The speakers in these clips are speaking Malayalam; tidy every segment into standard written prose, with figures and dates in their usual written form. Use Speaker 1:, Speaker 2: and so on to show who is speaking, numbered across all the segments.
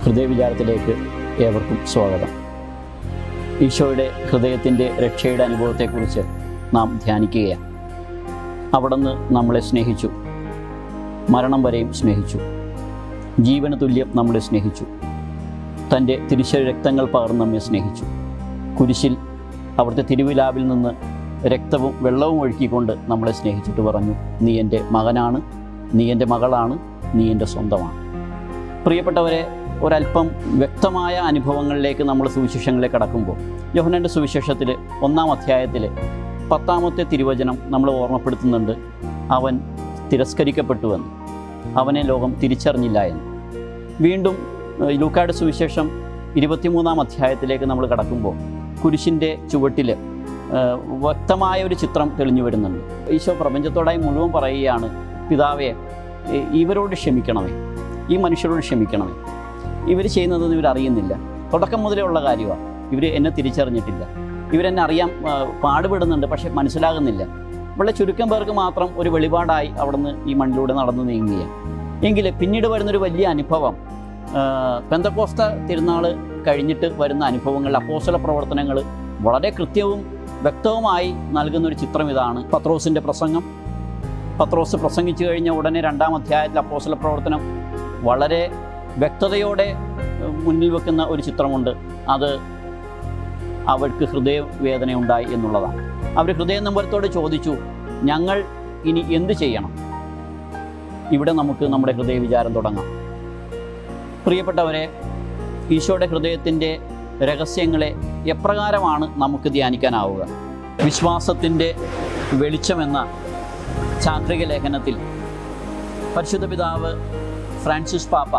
Speaker 1: ഹൃദയവിചാരത്തിലേക്ക് ഏവർക്കും സ്വാഗതം. ഈശോയുടെ ഹൃദയത്തിൻ്റെ രക്ഷയുടെ അനുഭവത്തെക്കുറിച്ച് നാം ധ്യാനിക്കുകയാണ്. അവിടുന്ന് നമ്മളെ സ്നേഹിച്ചു, മരണം വരെയും സ്നേഹിച്ചു, ജീവന് തുല്യം നമ്മളെ സ്നേഹിച്ചു, തൻ്റെ തിരുശരീര രക്തങ്ങൾ പകർന്ന് നമ്മെ സ്നേഹിച്ചു. കുരിശിൽ അവിടുത്തെ തിരുവിലാവിൽ നിന്ന് രക്തവും വെള്ളവും ഒഴുക്കിക്കൊണ്ട് നമ്മളെ സ്നേഹിച്ചിട്ട് പറഞ്ഞു, നീ എൻ്റെ മകനാണ്, നീ എൻ്റെ മകളാണ്, നീ എൻ്റെ സ്വന്തമാണ്. പ്രിയപ്പെട്ടവരെ, ഒരല്പം വ്യക്തമായ അനുഭവങ്ങളിലേക്ക് നമ്മൾ സുവിശേഷങ്ങളിലേക്ക് കടക്കുമ്പോൾ യോഹന്നാൻ്റെ സുവിശേഷത്തിൽ 1-ാം അധ്യായത്തിൽ 10-ാമത്തെ തിരുവചനം നമ്മൾ ഓർമ്മപ്പെടുത്തുന്നുണ്ട്, അവൻ തിരസ്കരിക്കപ്പെട്ടുവെന്ന്, അവനെ ലോകം തിരിച്ചറിഞ്ഞില്ല എന്ന്. വീണ്ടും ലൂക്കായുടെ സുവിശേഷം 23-ാം അധ്യായത്തിലേക്ക് നമ്മൾ കടക്കുമ്പോൾ കുരിശിൻ്റെ ചുവട്ടിൽ വ്യക്തമായ ഒരു ചിത്രം തെളിഞ്ഞു വരുന്നുണ്ട്. ഈശോ പ്രപഞ്ചത്തോടായി മുഴുവൻ പറയുകയാണ്, പിതാവേ, ഇവരോട് ക്ഷമിക്കണമേ, ഈ മനുഷ്യരോട് ക്ഷമിക്കണമേ, ഇവർ ചെയ്യുന്നതെന്ന് ഇവരറിയുന്നില്ല. തുടക്കം മുതലേ ഉള്ള കാര്യമാണ്. ഇവർ എന്നെ തിരിച്ചറിഞ്ഞിട്ടില്ല, ഇവരെന്നെ അറിയാൻ പാടുപെടുന്നുണ്ട്, പക്ഷെ മനസ്സിലാകുന്നില്ല. വളരെ ചുരുക്കം പേർക്ക് മാത്രം ഒരു വെളിപാടായി അവിടുന്ന് ഈ മണ്ണിലൂടെ നടന്നു നീങ്ങുകയാണ്. എങ്കിൽ പിന്നീട് വരുന്നൊരു വലിയ അനുഭവം, പെന്തക്കോസ്ത തിരുനാൾ കഴിഞ്ഞിട്ട് വരുന്ന അനുഭവങ്ങൾ, അപ്പോസ്തല പ്രവർത്തനങ്ങൾ വളരെ കൃത്യവും വ്യക്തവുമായി നൽകുന്നൊരു ചിത്രം ഇതാണ്. പത്രോസിൻ്റെ പ്രസംഗം. പത്രോസ് പ്രസംഗിച്ചു കഴിഞ്ഞ ഉടനെ 2-ാം അധ്യായത്തിൽ അപ്പോസ്തല പ്രവർത്തനം വളരെ വ്യക്തതയോടെ മുന്നിൽ വെക്കുന്ന ഒരു ചിത്രമുണ്ട്. അത് അവർക്ക് ഹൃദയവേദനയുണ്ടായി എന്നുള്ളതാണ്. അവർ ഹൃദയനമ്പരത്തോട് ചോദിച്ചു, ഞങ്ങൾ ഇനി എന്ത് ചെയ്യണം? ഇവിടെ നമുക്ക് നമ്മുടെ ഹൃദയവിചാരം തുടങ്ങാം. പ്രിയപ്പെട്ടവരെ, ഈശോയുടെ ഹൃദയത്തിൻ്റെ രഹസ്യങ്ങളെ എപ്രകാരമാണ് നമുക്ക് ധ്യാനിക്കാനാവുക? വിശ്വാസത്തിൻ്റെ വെളിച്ചമെന്ന ചാക്രിക ലേഖനത്തിൽ പരിശുദ്ധ പിതാവ് ഫ്രാൻസിസ് പാപ്പ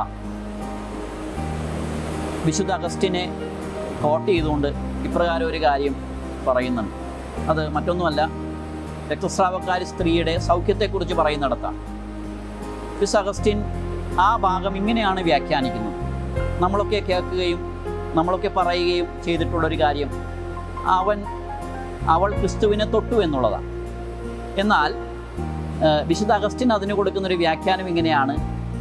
Speaker 1: വിശുദ്ധ അഗസ്റ്റിനെ കോട്ട് ചെയ്തുകൊണ്ട് ഇപ്രകാരം ഒരു കാര്യം പറയുന്നുണ്ട്. അത് മറ്റൊന്നുമല്ല, രക്തസ്രാവക്കാരി സ്ത്രീയുടെ സൗഖ്യത്തെക്കുറിച്ച് പറയുന്നിടത്താണ്. വിശുദ്ധ അഗസ്റ്റിൻ ആ ഭാഗം ഇങ്ങനെയാണ് വ്യാഖ്യാനിക്കുന്നത്. നമ്മളൊക്കെ കേൾക്കുകയും നമ്മളൊക്കെ പറയുകയും ചെയ്തിട്ടുള്ളൊരു കാര്യം, അവൾ ക്രിസ്തുവിനെ തൊട്ടു എന്നുള്ളതാണ്. എന്നാൽ വിശുദ്ധ അഗസ്റ്റിൻ അതിന് കൊടുക്കുന്നൊരു വ്യാഖ്യാനം ഇങ്ങനെയാണ്,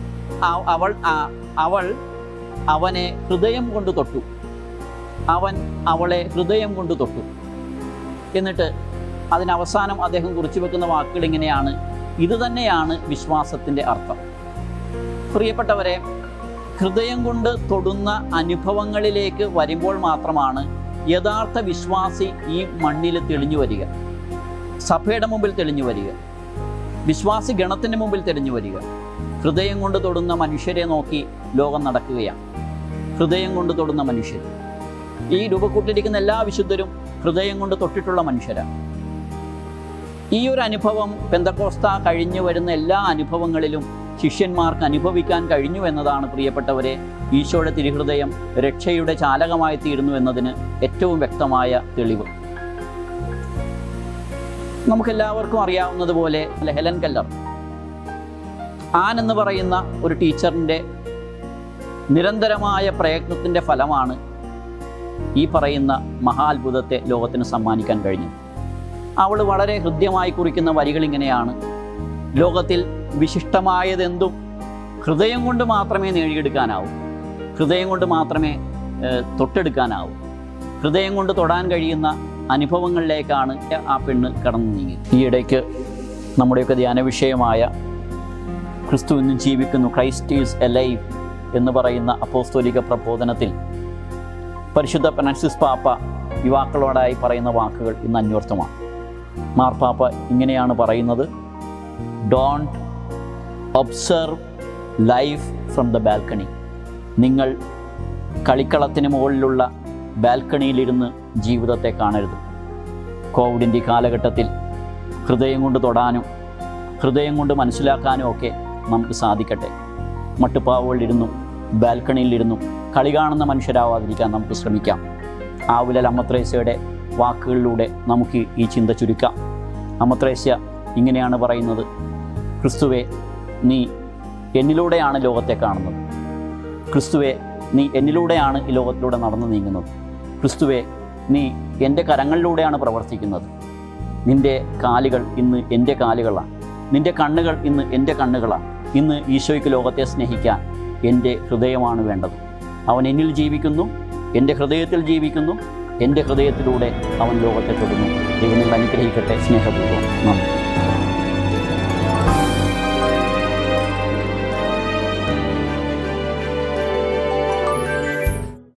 Speaker 1: അവൾ അവനെ ഹൃദയം കൊണ്ട് തൊട്ടു, അവൻ അവളെ ഹൃദയം കൊണ്ട് തൊട്ടു. എന്നിട്ട് അതിനവസാനം അദ്ദേഹം കുറിച്ചു വെക്കുന്ന വാക്കുകൾ ഇങ്ങനെയാണ്, ഇത് തന്നെയാണ് വിശ്വാസത്തിൻ്റെ അർത്ഥം. പ്രിയപ്പെട്ടവരെ, ഹൃദയം കൊണ്ട് തൊടുന്ന അനുഭവങ്ങളിലേക്ക് വരുമ്പോൾ മാത്രമാണ് യഥാർത്ഥ വിശ്വാസി ഈ മണ്ണിൽ തെളിഞ്ഞു വരിക, സഭയുടെ മുമ്പിൽ തെളിഞ്ഞു വരിക, വിശ്വാസി ഗണത്തിൻ്റെ മുമ്പിൽ തെളിഞ്ഞു വരിക. ഹൃദയം കൊണ്ട് തൊടുന്ന മനുഷ്യരെ നോക്കി ലോകം നടക്കുകയാണ്. ഹൃദയം കൊണ്ട് തൊടുന്ന മനുഷ്യർ, ഈ രൂപക്കൂട്ടിരിക്കുന്ന എല്ലാ വിശുദ്ധരും ഹൃദയം കൊണ്ട് തൊട്ടിട്ടുള്ള മനുഷ്യരാണ്. ഈ ഒരു അനുഭവം പെന്തക്കോസ്ത കഴിഞ്ഞു വരുന്ന എല്ലാ അനുഭവങ്ങളിലും ശിഷ്യന്മാർക്ക് അനുഭവിക്കാൻ കഴിഞ്ഞു എന്നതാണ് പ്രിയപ്പെട്ടവരെ ഈശോയുടെ തിരുഹൃദയം രക്ഷയുടെ ചാലകമായി തീരുന്നു എന്നതിന് ഏറ്റവും വ്യക്തമായ തെളിവ്. നമുക്കെല്ലാവർക്കും അറിയാവുന്നതുപോലെ ഹെലൻ കെല്ലർ, ആൻ എന്ന് പറയുന്ന ഒരു ടീച്ചറിൻ്റെ നിരന്തരമായ പ്രയത്നത്തിൻ്റെ ഫലമാണ് ഈ പറയുന്ന മഹാത്ഭുതത്തെ ലോകത്തിന് സമ്മാനിക്കാൻ കഴിഞ്ഞത്. അവൾ വളരെ ഹൃദ്യമായി കുറിക്കുന്ന വരികൾ ഇങ്ങനെയാണ്, ലോകത്തിൽ വിശിഷ്ടമായതെന്തും ഹൃദയം കൊണ്ട് മാത്രമേ നേടിയെടുക്കാനാവൂ, ഹൃദയം കൊണ്ട് മാത്രമേ തൊട്ടെടുക്കാനാവൂ. ഹൃദയം കൊണ്ട് തൊടാൻ കഴിയുന്ന അനുഭവങ്ങളിലേക്കാണ് ആ പെണ്ണ് കടന്നു നീങ്ങി. ഈയിടയ്ക്ക് നമ്മുടെയൊക്കെ ധ്യാന വിഷയമായ ക്രിസ്തു ഇന്നും ജീവിക്കുന്നു, ക്രൈസ്റ്റ് ഈസ് എലൈവ് എന്ന് പറയുന്ന അപ്പോസ്തോലിക പ്രബോധനത്തിൽ പരിശുദ്ധ ഫ്രാൻസിസ് പാപ്പ യുവാക്കളോടായി പറയുന്ന വാക്കുകൾ ഇന്ന് അന്വർത്ഥമാണ്. മാർപ്പാപ്പ ഇങ്ങനെയാണ് പറയുന്നത്, don't observe life from the balcony. നിങ്ങൾ കളിക്കളത്തിന് മുകളിലുള്ള ബാൽക്കണിയിലിരുന്ന് ജീവിതത്തെ കാണരുത്. കോവിഡിൻ്റെ കാലഘട്ടത്തിൽ ഹൃദയം കൊണ്ട് തൊടാനും ഹൃദയം കൊണ്ട് മനസ്സിലാക്കാനും ഒക്കെ നമുക്ക് സാധിക്കട്ടെ. മട്ടുപ്പാവുകളിലിരുന്നും ബാൽക്കണിയിലിരുന്നും കളി കാണുന്ന മനുഷ്യരാവാതിരിക്കാൻ നമുക്ക് ശ്രമിക്കാം. ആവുലൽ അമ്മത്രേസ്യയുടെ വാക്കുകളിലൂടെ നമുക്ക് ഈ ചിന്ത ചുരുക്കാം. അമ്മത്രേസ്യ ഇങ്ങനെയാണ് പറയുന്നത്, ക്രിസ്തുവേ, നീ എന്നിലൂടെയാണ് ലോകത്തെ കാണുന്നത്. ക്രിസ്തുവേ, നീ എന്നിലൂടെയാണ് ഈ ലോകത്തിലൂടെ നടന്നു നീങ്ങുന്നത്. ക്രിസ്തുവേ, നീ എൻ്റെ കരങ്ങളിലൂടെയാണ് പ്രവർത്തിക്കുന്നത്. നിൻ്റെ കാലുകൾ ഇന്ന് എൻ്റെ കാലുകളാണ്, നിൻ്റെ കണ്ണുകൾ ഇന്ന് എൻ്റെ കണ്ണുകളാണ്. ഇന്ന് ഈശോയ്ക്ക് ലോകത്തെ സ്നേഹിക്കാൻ എൻ്റെ ഹൃദയമാണ് വേണ്ടത്. അവൻ എന്നിൽ ജീവിക്കുന്നു, എൻ്റെ ഹൃദയത്തിൽ ജീവിക്കുന്നു, എൻ്റെ ഹൃദയത്തിലൂടെ അവൻ ലോകത്തെ തൊടുന്നു. ദൈവം നിങ്ങൾ അനുഗ്രഹിക്കട്ടെ. സ്നേഹപൂർവ്വം നന്ദി.